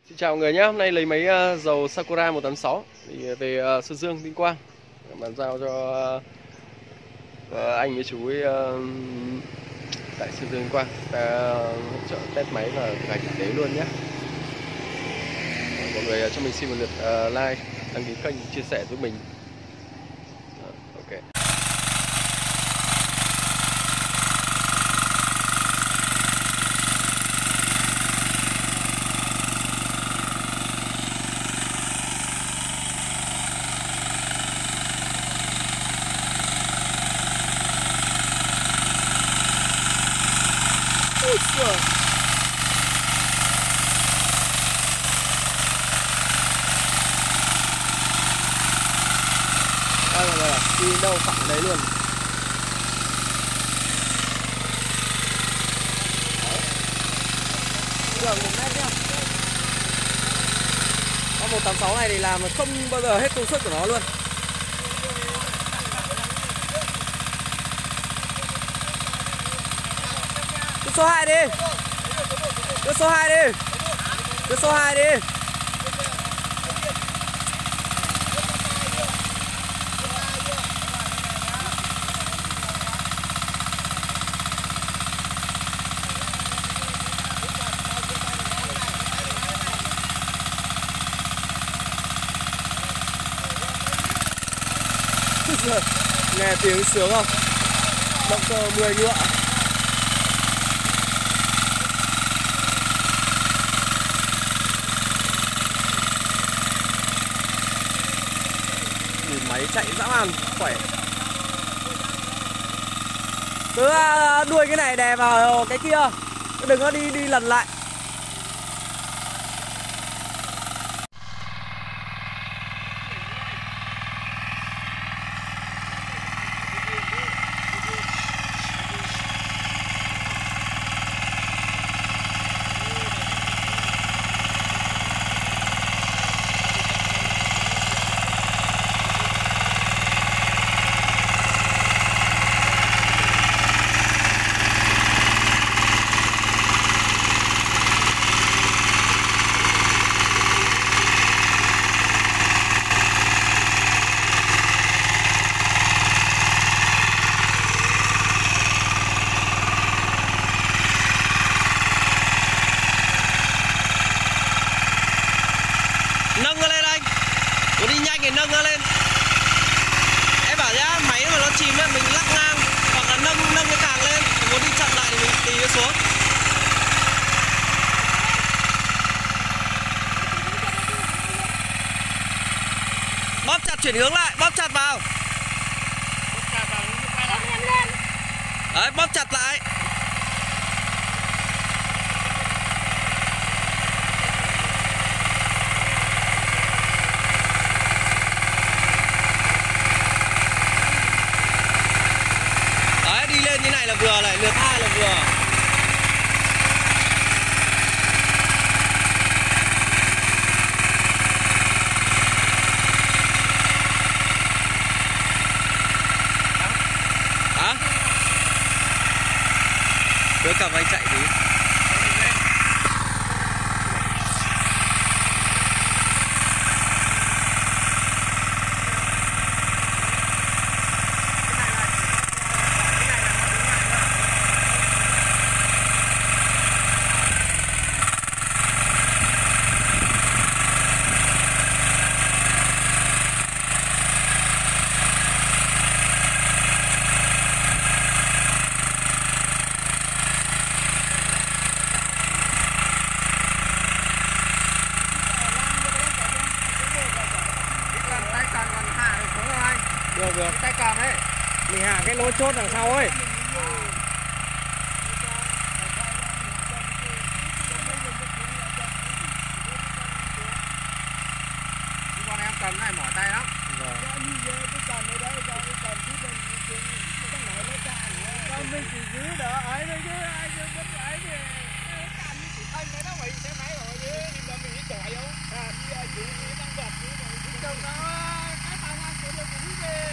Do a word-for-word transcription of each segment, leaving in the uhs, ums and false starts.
Xin chào mọi người nhé, hôm nay lấy máy uh, dầu Sakura một tám sáu thì về uh, Sơn Dương, Tuyên Quang bàn giao cho uh, anh với chú ấy uh, tại Sơn Dương, Tuyên Quang ta hỗ trợ test máy và thực hành thực tế luôn nhé. Mọi người uh, cho mình xin một lượt uh, like, đăng ký kênh, chia sẻ giúp mình. Uh, ok. Ôi trời. Đây rồi, rồi, đi đâu phẳng đấy luôn. Đường một mét nhá. Con một tám sáu này thì làm không bao giờ hết công suất của nó luôn. Đưa số hai đi. Đưa số hai đi. Đưa số hai đi. Nghe tiếng sướng không? Động cơ mười ngựa. Máy chạy dã man, khỏe. Cứ đuôi cái này đè vào cái kia, đừng có đi đi lần lại. Nâng nó lên anh. Muốn đi nhanh thì nâng nó lên. Em bảo nhá, máy mà nó chìm ấy, mình lắc ngang hoặc là nâng nâng cái càng lên. Muốn đi chậm lại thì mình tì nó xuống. Bóp chặt, chuyển hướng lại, bóp chặt vào. Đấy, bóp chặt lại. Lên như này là vừa này, lượt hai là vừa. Hả? Đưa cầm anh chạy tí. Được được, tay cầm đấy. Mình hạ cái lỗ chốt đằng sau ấy. Con em cầm này mỏi tay lắm. Vâng. Con mình chỉ giữ đỡ ấy thôi chứ ai chứ bất ấy thì anh đấy nó bị xe máy rồi chứ mình mình đi chọi không? À đi giữ cái tăng vật như vậy chứ chồng nó cái tao ăn của nó cũng đi.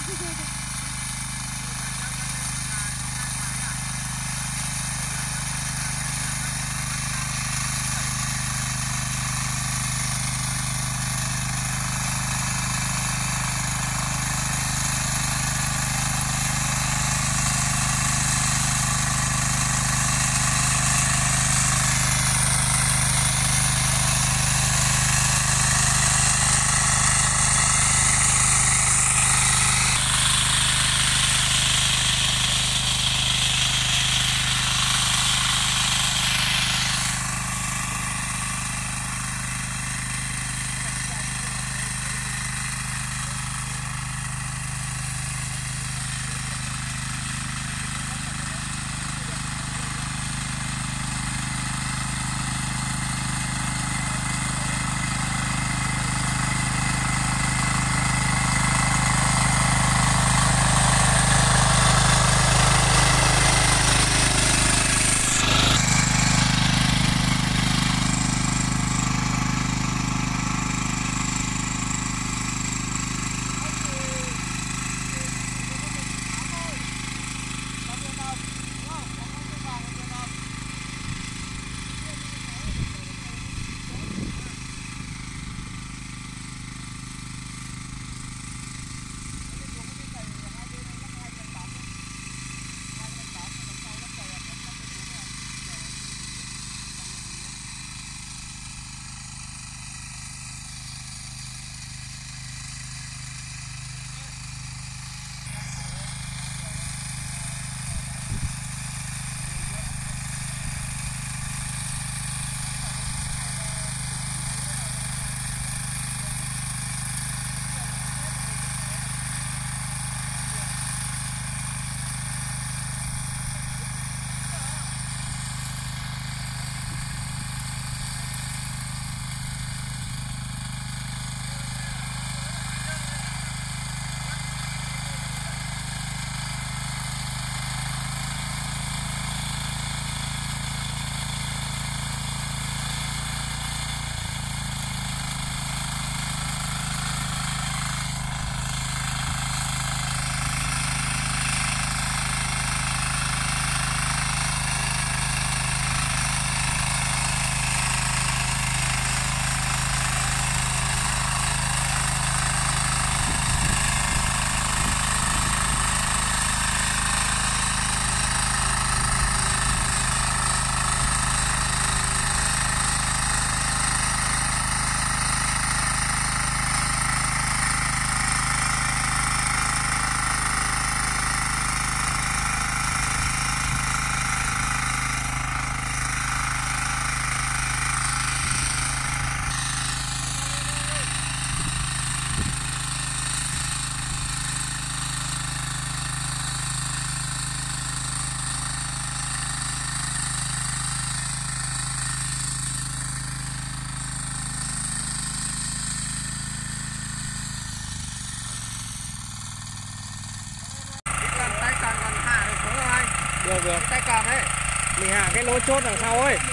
Được được. Tay cầm ấy. Mình hạ cái lỗ chốt đằng sau ấy.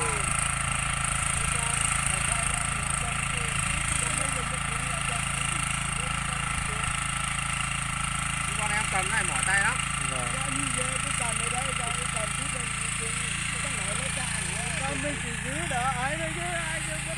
Con em cầm này mỏi tay lắm. Vâng. Mình chỉ giữ đỡ ấy thôi chứ ai